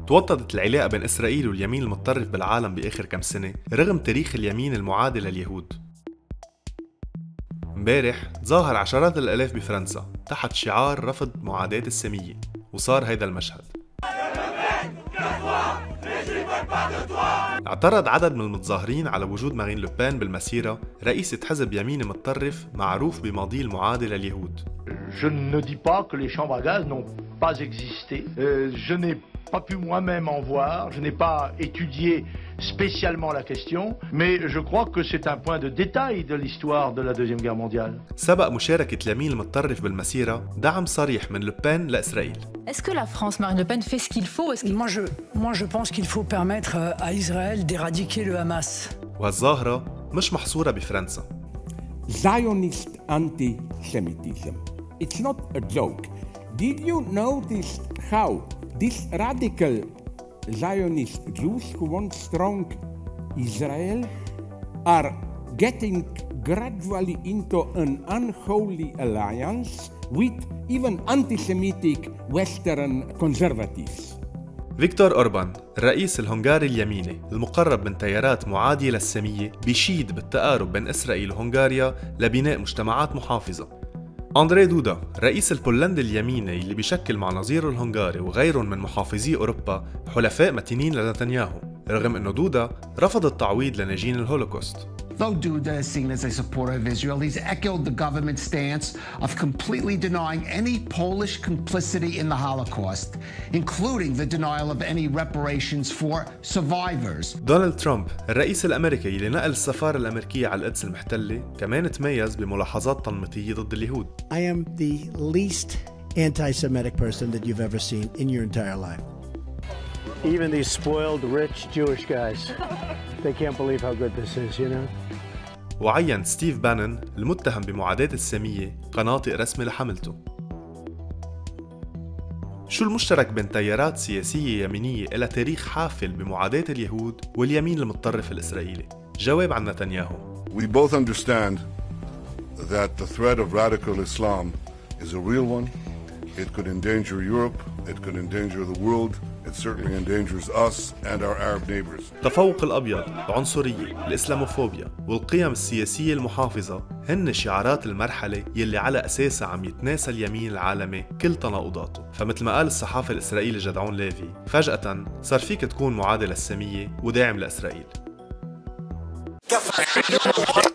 توطدت العلاقة بين إسرائيل واليمين المتطرف بالعالم بآخر كم سنة رغم تاريخ اليمين المعادي لليهود. امبارح تظاهر عشرات الآلاف بفرنسا تحت شعار رفض معاداة السامية، وصار هيدا المشهد. اعترض عدد من المتظاهرين على وجود مارين لوبان بالمسيرة، رئيسة حزب يميني متطرف معروف بماضيه المعادي لليهود. Je ne dis pas que les chambres à gaz n'ont pas existé. Je n'ai pas pu moi-même en voir, je n'ai pas étudié spécialement la question, mais je crois que c'est un point de détail de l'histoire de la Deuxième Guerre mondiale. سبق مشاركة اليمين المتطرف بالمسيرة دعم صريح من لوبان لإسرائيل. Est-ce que la France, Marine Le Pen, fait ce qu'il faut? Moi, je pense qu'il faut permettre à Israël d'éradiquer le Hamas. وهالظاهرة مش محصورة بفرنسا. Zionist anti-Semitism. It's not a joke. Did you notice how these radical Zionist Jews who want strong Israel are getting gradually into an unholy alliance with even anti-Semitic Western conservatives? فيكتور أوربان الرئيس الهنغاري اليميني المقرب من تيارات معادية للسامية بيشيد بالتقارب بين إسرائيل وهنغاريا لبناء مجتمعات محافظة. أندري دودا رئيس البولندي اليميني اللي بيشكل مع نظيره الهنغاري وغيرهم من محافظي أوروبا حلفاء متينين لنتنياهو، رغم أنه دودا رفض التعويض لناجين الهولوكوست. Though Duda is seen as a supporter of Israel, he's echoed the government's stance of completely denying any Polish complicity in the Holocaust, including the denial of any reparations for survivors. دونالد ترامب الرئيس الأمريكي اللي نقل السفارة الأمريكية على القدس المحتلة كمان تميز بملاحظات تنميطية ضد اليهود. I am the least anti-Semitic person that you've ever seen in your entire life. Even these spoiled, rich Jewish guys, they can't believe how good this is, you know? وعين ستيف بانون المتهم بمعاداة السامية قناطق رسمي لحملته. شو المشترك بين تيارات سياسية يمينية إلى تاريخ حافل بمعاداة اليهود واليمين المتطرف الإسرائيلي؟ جواب عن نتنياهو. We both understand that the threat of radical Islam is a real one. It could endanger Europe, it could endanger the world. It certainly endangers us and our Arab neighbors. تفوق الأبيض، العنصرية، الإسلاموفوبيا والقيم السياسية المحافظة هن شعارات المرحلة يلي على أساسها عم يتناسى اليمين العالمي كل تناقضاته. فمثل ما قال الصحافي الإسرائيلي جدعون ليفي، فجأة صار فيك تكون معادي للسامية وداعم لإسرائيل.